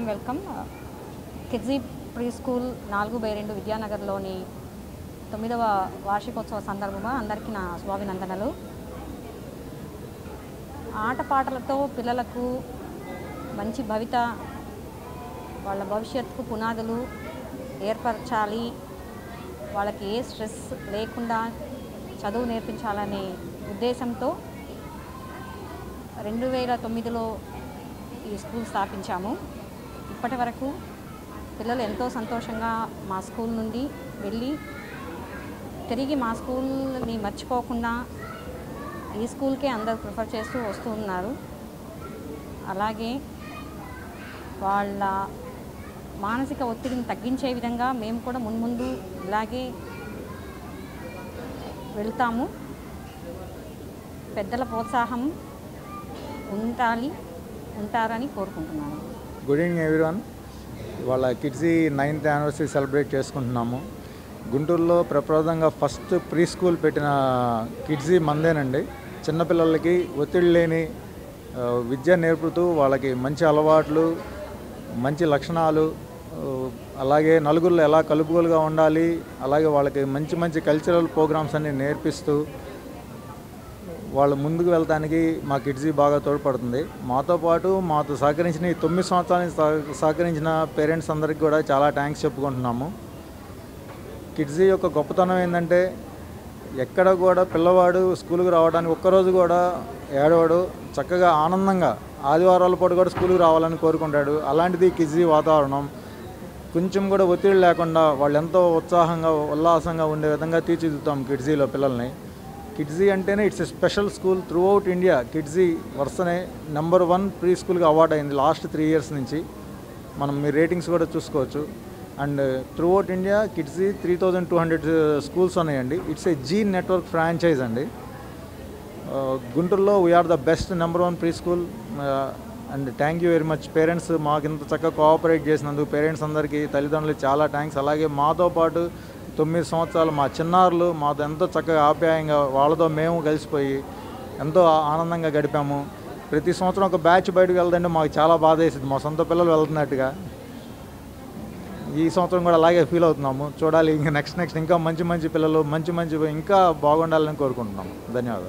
And welcome. కిdzee pre school 4/2 విద్యానగర్లోని 9వ వార్షికోత్సవ సందర్భంగా అందరికీ నా శుభాభినందనలు. ఆటపాటలతో పిల్లలకు మంచి భవిత, వాళ్ళ భవిష్యత్తుకు పునాదులు ఏర్పరచాలి, వాళ్ళకి ఏ స్ట్రెస్ లేకుండా చదువు నేర్పించాలనే ఉద్దేశంతో 2009లో ఈ స్కూల్ స్థాపించాము. ఇప్పటి వరకు పిల్లలు ఎంతో సంతోషంగా మా స్కూల్ నుండి వెళ్ళి తిరిగి మా స్కూల్ని మర్చిపోకుండా ఈ స్కూల్కే అందరూ ప్రిఫర్ చేస్తూ వస్తూ ఉన్నారు. అలాగే వాళ్ళ మానసిక ఒత్తిడిని తగ్గించే విధంగా మేము కూడా మున్ముందు ఇలాగే వెళ్తాము. పెద్దల ప్రోత్సాహం ఉంటారని కోరుకుంటున్నాను. Good evening everyone. ఇవాళ కిడ్జీ 9th యానివర్సరీ సెలబ్రేట్ చేసుకుంటున్నాము. గుంటూరులో ప్రప్రదంగా ఫస్ట్ ప్రీ స్కూల్ పెట్టిన కిడ్జీ మందేనండి. చిన్నపిల్లలకి ఒత్తిడి లేని విద్య నేర్పుతూ వాళ్ళకి మంచి అలవాట్లు, మంచి లక్షణాలు, అలాగే నలుగురిలో ఎలా కలుపుగోలుగా ఉండాలి, అలాగే వాళ్ళకి మంచి మంచి కల్చరల్ ప్రోగ్రామ్స్ అన్ని నేర్పిస్తూ వాళ్ళు ముందుకు వెళ్ళడానికి మా కిడ్జీ బాగా తోడ్పడుతుంది. మాతో పాటు మాతో సహకరించిన 9 సంవత్సరాల సహకరించిన పేరెంట్స్ అందరికీ కూడా చాలా థ్యాంక్స్ చెప్పుకుంటున్నాము. కిడ్జీ యొక్క గొప్పతనం ఏంటంటే ఎక్కడ కూడా పిల్లవాడు స్కూల్కి రావడానికి ఒక్కరోజు కూడా ఏడవాడు, చక్కగా ఆనందంగా ఆదివారాల పాటు కూడా స్కూల్కి రావాలని కోరుకుంటాడు. అలాంటిది కిడ్జీ వాతావరణం. కొంచెం కూడా ఒత్తిడి లేకుండా వాళ్ళు ఎంతో ఉత్సాహంగా ఉల్లాసంగా ఉండే విధంగా తీర్చిదిద్దుతాం కిడ్జీలో పిల్లల్ని. కిడ్జీ అంటేనే it's a special school. Through India Kidzee వరుసనే నెంబర్ 1 ప్రీ స్కూల్గా అవార్డ్ అయింది లాస్ట్ 3 years నుంచి. మీ రేటింగ్స్ కూడా చూసుకోవచ్చు. And through India Kidzee 3200 schools ఉన్నాయండి. It's a Zee network franchise అండి. గుంటూరులో we are the best number 1 pre school. And thank you very much parents, మాకు ఇంత చక్కగా కోఆపరేట్ చేసినందుకు పేరెంట్స్ అందరికీ, తల్లిదండ్రులకి చాలా థ్యాంక్స్. అలాగే మాతో పాటు 9 సంవత్సరాలు మా చిన్నారులు మాతో ఎంతో చక్కగా ఆప్యాయంగా వాళ్ళతో మేము కలిసిపోయి ఎంతో ఆనందంగా గడిపాము. ప్రతి సంవత్సరం ఒక బ్యాచ్ బయటకు వెళ్తుంటే మాకు చాలా బాధ వేసింది, మా సొంత పిల్లలు వెళ్తున్నట్టుగా. ఈ సంవత్సరం కూడా అలాగే ఫీల్ అవుతున్నాము. చూడాలి, ఇంకా నెక్స్ట్ ఇంకా మంచి పిల్లలు మంచి ఇంకా బాగుండాలని కోరుకుంటున్నాము. ధన్యవాదాలు.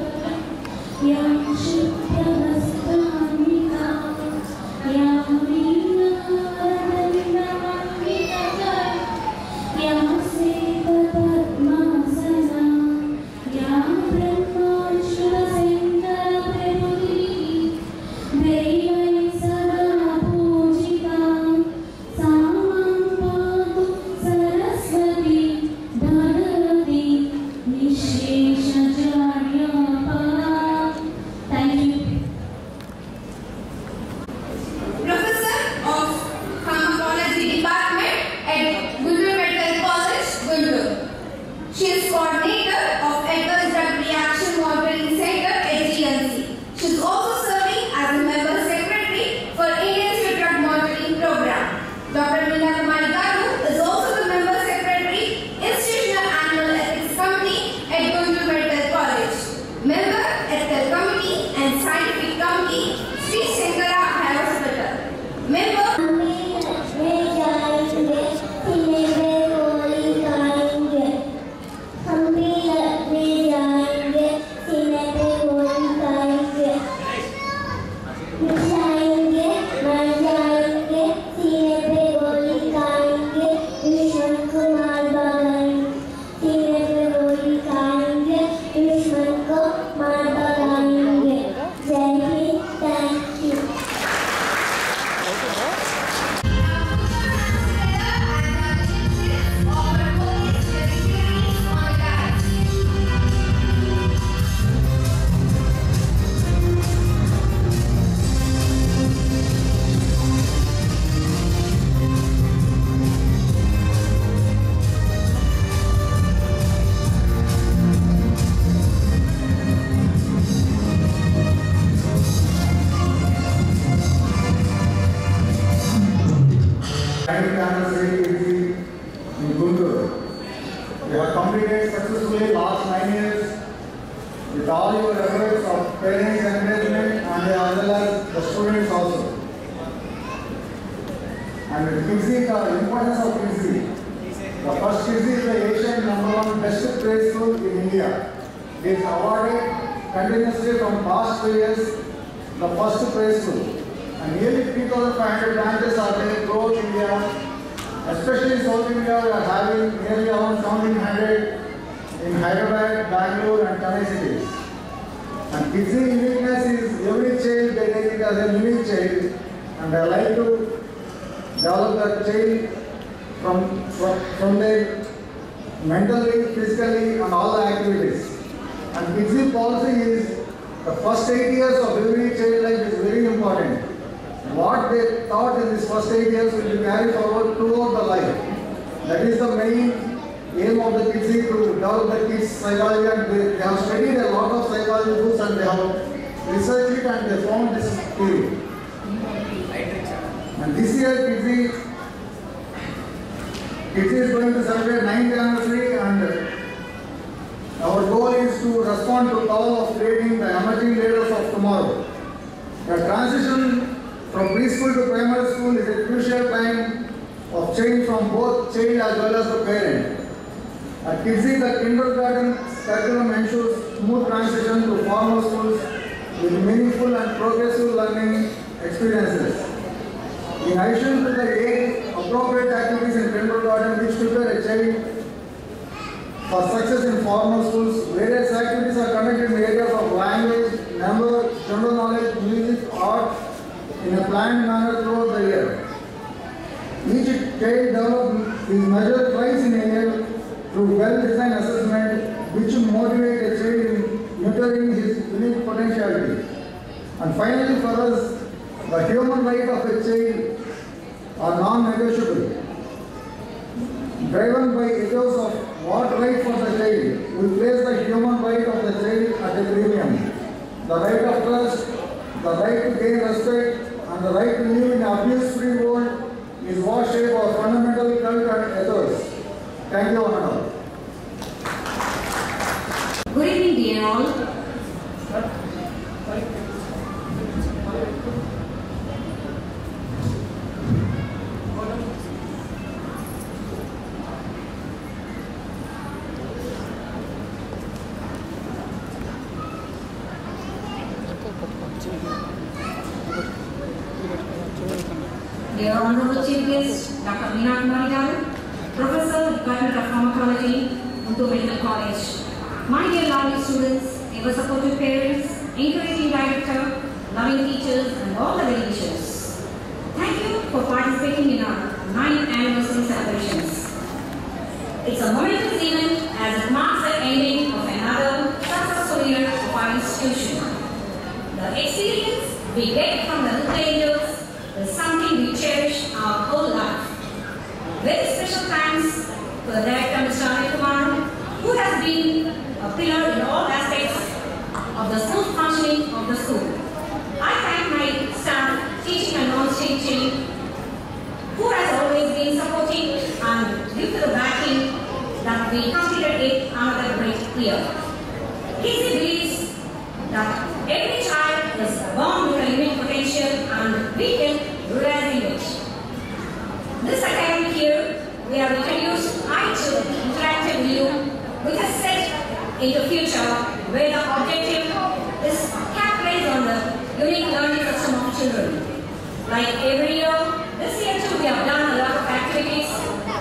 completed successfully last 9 years with all your efforts of parents' encouragement and as well as the students also. And kidzee, the importance of kidzee. The first kidzee is the Asian #1 best play school in India. It is awarded continuously from past 2 years the first play school. And nearly 3,500 branches are there throughout India. Especially in South India, we are having nearly around 1,700 in Hyderabad, Bangalore and Chennai cities. And kidzee uniqueness is every child, they take it as a unique child. And I like to develop that child from their mentally, physically and all the activities. And kidzee policy is the first 8 years of every child life is very important. What they taught in this first 8 years will be carried forward throughout the life. That is the main aim of the kidzee, to develop the kids' psychology, and they have studied a lot of psychology books and they have researched it and they found this theory. And this year kidzee is going to celebrate 9th anniversary, and our goal is to respond to the call of creating the emerging leaders of tomorrow. The transition from preschool to primary school is a crucial time of change from both child as well as the parent. At kidzee, the kindergarten curriculum ensures smooth transition to formal schools with meaningful and progressive learning experiences. In addition to the age-appropriate activities in kindergarten which prepare a child for success in formal schools, various activities are conducted in areas of language, number, general knowledge, music, art in a planned manner throughout the year. Each child development is measured twice in a year through well-designed assessment which motivate a child in nurturing his unique potentiality. And finally, for us, the human rights of a child are non-negotiable. Driven by ethos of what right for the child, we place the human right of the child at a premium. The right of trust, the right to gain respect, and the right to live in an abuse-free world is what shape our fundamental cult and ethos. Thank you, one and all. Good evening, dear all. Dear Honorable Chief Guest, Dr. Meena Kumari Garu, Professor, Department of Pharmacology, Guntur Medical College. My dear lovely students, ever supportive parents, encouraging director, loving teachers, and all the well-wishers. Thank you for participating in our 9th anniversary celebrations. It's a momentous event as it marks the ending of another successful year of our institution. The experience we get from the little angels is something we cherish our whole life. Very special thanks to the director, Mr. Anil Kumar, who has been a pillar in all aspects of the smooth functioning of the school. I thank my staff, teaching and non-teaching, who has always been supporting and due to the backing that we completed it another great year. Kidzee believes that every child is born with a unique potential and we can realize it. This academic year, we have introduced I2 interactive view, which is set in the future where the objective is capitalized on the unique learning system of children. Like every year, this year too we have done a lot of activities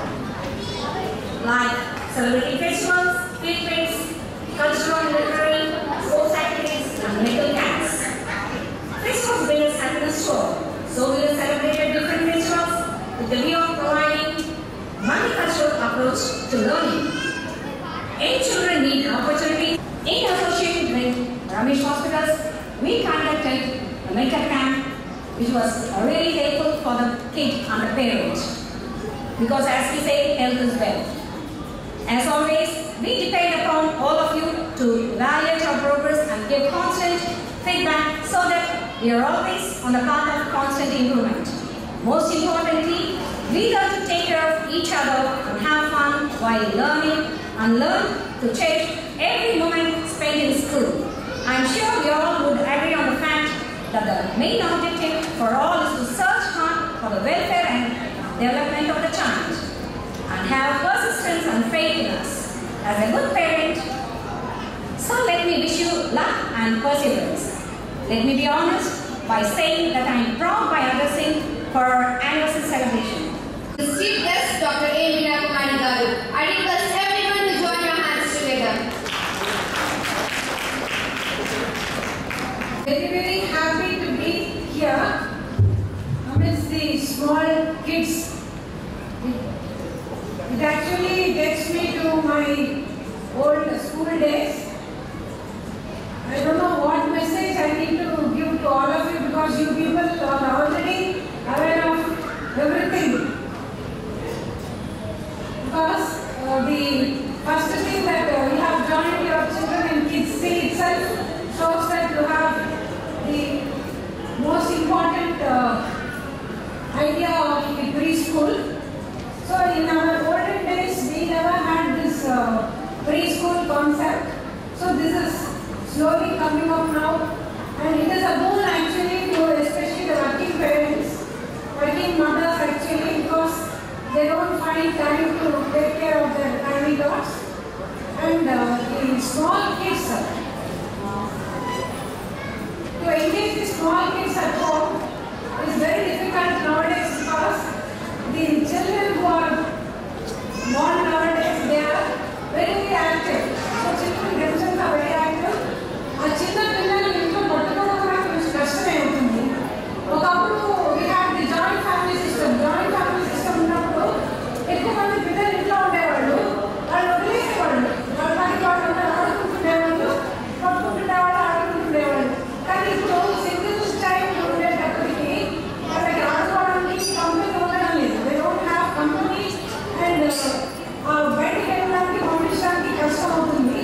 like celebrating festivals, field trips, cultural and literary, sports activities, and medical camps. Festivals bring us happiness too. So we will celebrate different festivals with the view of providing multicultural approach to learning. Any children need opportunities. In association with Ramesh Hospitals, we conducted a medical camp which was really helpful for the kid and the parent. Because as we say, health is wealth. As always, we depend upon all of you to evaluate our progress and give constant feedback so that we are always on the path of constant improvement. Most importantly, we learn to take care of each other and have fun while learning and learn to cherish every moment spent in school. I am sure we all would agree on the fact that the main objective for all is to search hard for the welfare and development of the child and have persistence and faith in us as a good parent. So let me wish you luck and perseverance. Let me be honest by saying that I am proud by addressing for our anniversary celebration. The chief guest, Dr. A. Kumari Garu. I request everyone to join your hands together. Very, very happy to be here amidst the small kids. It actually gets me to my old school days. I don't know what message I need to give to all of you because you people are already aware of everything. Because the first thing that we have joined your children in kidzee itself shows that you have the most important idea of the preschool. So in our olden days, we never had this preschool concept. So this is slowly coming up now, and it is a boon actually to especially the working parents, working mothers actually, because they don't find time to take care of their tiny dogs. And the small kids, to engage the small kids at home is very difficult nowadays because the children who are born nowadays, they are very, very active. So children themselves are very active. A చిన్న పిల్లలు ఇంట్లో పట్టుకోవడం కూడా కొంచెం కష్టమే ఉంటుంది. ఒకప్పుడు we had the joint family system. Joint family system ఉన్నప్పుడు ఎక్కువ మంది పిల్లలు ఇంట్లో ఉండేవాళ్ళు. వాళ్ళు వదిలేసేవాళ్ళు. వాళ్ళ పని వాళ్ళు ఆడుకుంటుండేవాళ్ళు, పట్టుకుంటుండేవాళ్ళు, ఆడుకుంటుండేవాళ్ళు. కానీ ఇప్పుడు సింగిల్ చైల్డ్ ఉండేటప్పటికి వాళ్ళకి ఆడుకోవడానికి కంపెనీ ఉండడం లేదు. They don't have company and బయటికి వెళ్ళడానికి పంపించడానికి కష్టం అవుతుంది.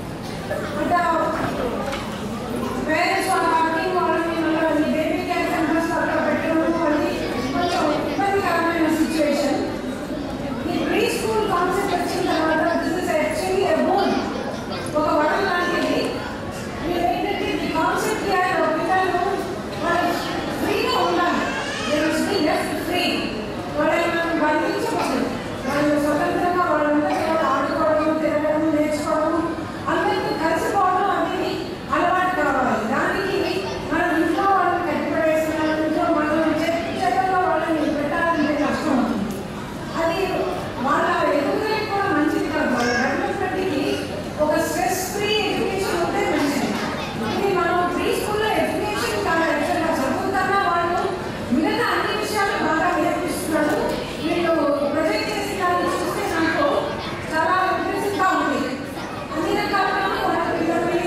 Parents are working on the baby care centers అక్కడ పెట్టడం అది కొంచెం ఇబ్బందికరమైన సిచ్యువేషన్. ఈ ప్రీ స్కూల్ కాన్సెప్ట్ వచ్చిన తర్వాత this is actually a boon, ఒక వరం లాంటిది. మీరు ఏంటంటే ఈ కాన్సెప్ట్ పిల్లలు వాళ్ళు ఫ్రీగా ఉండాలి. They must be left free. వాళ్ళని మనం బంధించకూడదు. వాళ్ళు స్వతంత్రంగా వాళ్ళందరికీ ఆడుకోవడం, తిరగడం, నేర్చుకోవడం, అందరికీ కలిసిపోవడం అనేది అలవాటు కావాలి. దానికి మనం ఇంట్లో వాళ్ళని కట్టిపడేసిన ఇంట్లో మనం చెత్తలో వాళ్ళని పెట్టాలంటే కష్టం అవుతుంది. అది వాళ్ళ ఎదుగుదలకు కూడా మంచిది కాదు. వాళ్ళ డెవలప్మెంట్కి ఒక స్ట్రెస్ ఫ్రీ ఎడ్యుకేషన్ ఉంటే మంచిది. ఇది మనం ప్రీ స్కూల్లో ఎడ్యుకేషన్ కాదు, యాక్చువల్గా చదువుతున్నా వాళ్ళు మిగతా అన్ని విషయాలు బాగా నేర్పిస్తున్నాడు. వీళ్ళు ప్రొజెక్ట్ చేసి దాన్ని చూస్తే నాకు చాలా ఇంట్రెస్టింగ్గా ఉంది. అన్ని రకాలుగా వాళ్ళ పిల్లల్ని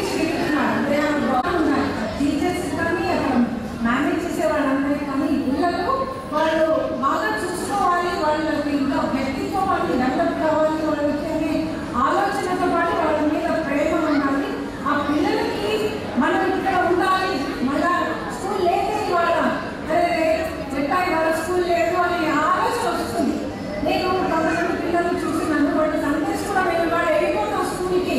టీచర్స్ కానీ అక్కడ మేనేజ్ చేసే వాళ్ళందరికీ కానీ పిల్లలు వాళ్ళు బాగా చూసుకోవాలి, వాళ్ళకి ఇంకా వ్యక్తిత్వం వాళ్ళకి డెవలప్ కావాలి, వాళ్ళకి అనే ఆలోచనతో పాటు వాళ్ళ మీద ప్రేమ ఉండాలి. ఆ పిల్లలకి మనం ఇక్కడ ఉండాలి, మళ్ళా స్కూల్ లేదే ఇవాళ పెట్టాలి, వాళ్ళ స్కూల్ లేదు అనే ఆలోచన వస్తుంది. నేను కొంతమంది పిల్లలు చూసినాను, వాళ్ళు సందేశ్ కూడా మేము వాళ్ళు వెళ్ళిపోతాం స్కూల్కి.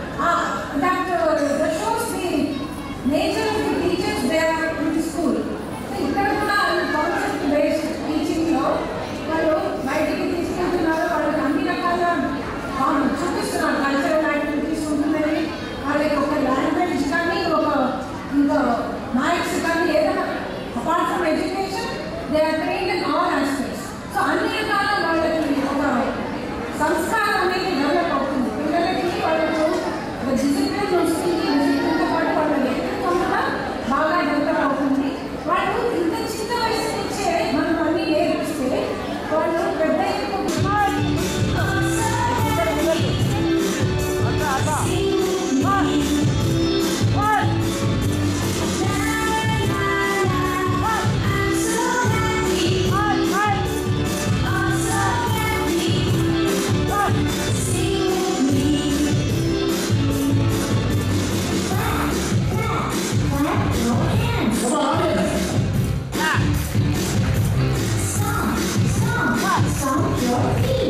That shows the nature of the teachers there in the school. ఇక్కడ కూడా కాన్సెప్ట్ బేస్డ్ టీచింగ్లో వాళ్ళు బయటికి తీసుకెళ్తున్నారు, వాళ్ళకి అన్ని రకాల చూపిస్తున్నారు. కల్చరల్ యాక్టివిటీస్ ఉంటుందని, వాళ్ళకి ఒక లాంగ్వేజ్ కానీ ఒక ఇంకా మ్యాథ్స్ కానీ ఏదైనా apart from education they are trained in all aspects. So అన్ని రకాల వాళ్ళకి ఒక సంస్కారం అనేది డెవలప్ అవుతుంది. పిల్లలకి వాళ్ళకు డిసిప్లిన్ వస్తుంది. డిసిప్లిన్తో పాటు వాళ్ళ వ్యక్తిత్వం కూడా బాగా డెవలప్ అవుతుంది. వాళ్ళు ఇంత చిన్న వయసు నుంచే మనం అన్నీ నేర్పిస్తే వాళ్ళు పెద్ద Stomp your feet.